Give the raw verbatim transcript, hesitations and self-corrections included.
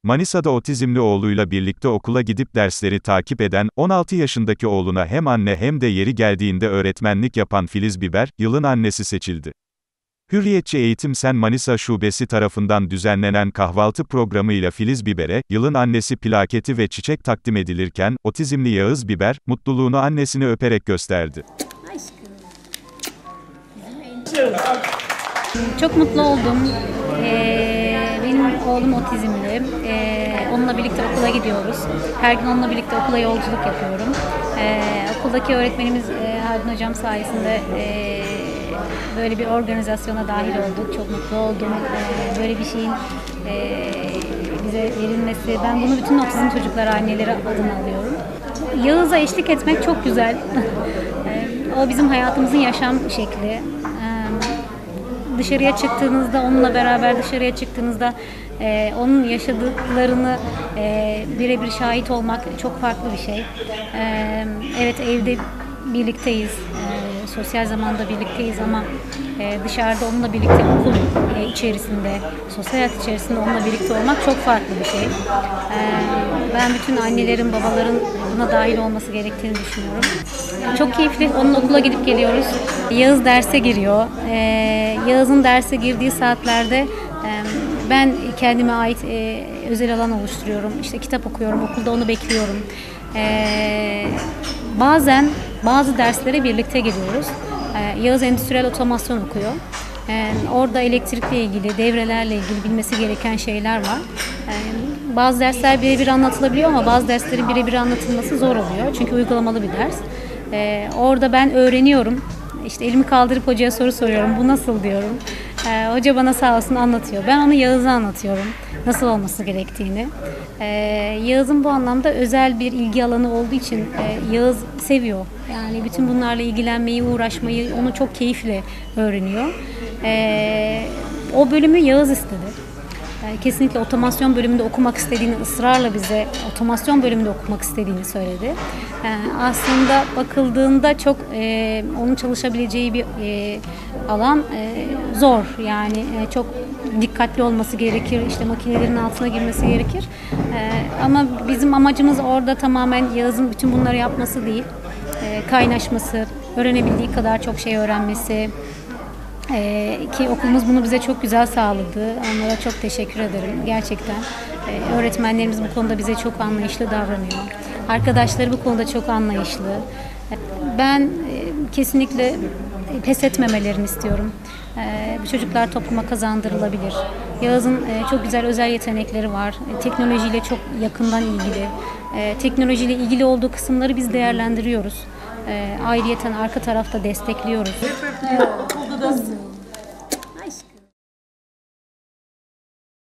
Manisa'da otizmli oğluyla birlikte okula gidip dersleri takip eden, on altı yaşındaki oğluna hem anne hem de yeri geldiğinde öğretmenlik yapan Filiz Biber, yılın annesi seçildi. Hürriyetçi Eğitim Sen Manisa Şubesi tarafından düzenlenen kahvaltı programıyla Filiz Biber'e, yılın annesi plaketi ve çiçek takdim edilirken, otizmli Yağız Biber, mutluluğunu annesini öperek gösterdi. Çok mutlu oldum. Ee, benim oğlum otizmli. Ee, onunla birlikte okula gidiyoruz. Her gün onunla birlikte okula yolculuk yapıyorum. Ee, okuldaki öğretmenimiz e, Haldun Hocam sayesinde e, böyle bir organizasyona dahil olduk. Çok mutlu oldum. Ee, böyle bir şeyin e, bize verilmesi. Ben bunu bütün otizm çocuklar anneleri adına alıyorum. Yağız'a eşlik etmek çok güzel. O bizim hayatımızın yaşam şekli. Dışarıya çıktığınızda, onunla beraber dışarıya çıktığınızda e, onun yaşadıklarını e, birebir şahit olmak çok farklı bir şey. E, evet, evde birlikteyiz, e, sosyal zamanda birlikteyiz ama e, dışarıda onunla birlikte okul e, içerisinde, sosyal hayat içerisinde onunla birlikte olmak çok farklı bir şey. E, ben bütün annelerin, babaların buna dahil olması gerektiğini düşünüyorum. Çok keyifli. Onunla okula gidip geliyoruz. Yağız derse giriyor. Ee, Yağız'ın derse girdiği saatlerde e, ben kendime ait e, özel alan oluşturuyorum. İşte kitap okuyorum. Okulda onu bekliyorum. Ee, bazen bazı derslere birlikte giriyoruz. Ee, Yağız endüstriyel otomasyon okuyor. Ee, orada elektrikle ilgili, devrelerle ilgili bilmesi gereken şeyler var. Ee, bazı dersler birebir anlatılabiliyor ama bazı derslerin birebir anlatılması zor oluyor. Çünkü uygulamalı bir ders. Ee, orada ben öğreniyorum. İşte elimi kaldırıp hocaya soru soruyorum. Bu nasıl diyorum. Ee, hoca bana sağ olsun anlatıyor. Ben onu Yağız'a anlatıyorum. Nasıl olması gerektiğini. Ee, Yağız'ın bu anlamda özel bir ilgi alanı olduğu için e, Yağız seviyor. Yani bütün bunlarla ilgilenmeyi, uğraşmayı onu çok keyifle öğreniyor. Ee, o bölümü Yağız istedi. Kesinlikle otomasyon bölümünde okumak istediğini, ısrarla bize otomasyon bölümünde okumak istediğini söyledi. Aslında bakıldığında çok e, onun çalışabileceği bir e, alan e, zor. Yani e, çok dikkatli olması gerekir, işte makinelerin altına girmesi gerekir. E, ama bizim amacımız orada tamamen Yağız'ın bütün bunları yapması değil, e, kaynaşması, öğrenebildiği kadar çok şey öğrenmesi. Ee, ki okulumuz bunu bize çok güzel sağladı. Onlara çok teşekkür ederim. Gerçekten ee, öğretmenlerimiz bu konuda bize çok anlayışlı davranıyor. Arkadaşları bu konuda çok anlayışlı. Ben e, kesinlikle pes etmemelerini istiyorum. Ee, bu çocuklar topluma kazandırılabilir. Yağız'ın e, çok güzel özel yetenekleri var. E, teknolojiyle çok yakından ilgili. E, teknolojiyle ilgili olduğu kısımları biz değerlendiriyoruz. E, ayrıyeten arka tarafta destekliyoruz.